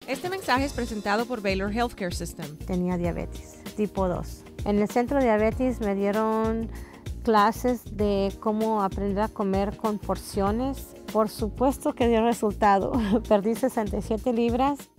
Este mensaje es presentado por Baylor Healthcare System. Tenía diabetes tipo 2. En el centro de diabetes me dieron clases de cómo aprender a comer con porciones. Por supuesto que dio resultado. Perdí 67 libras.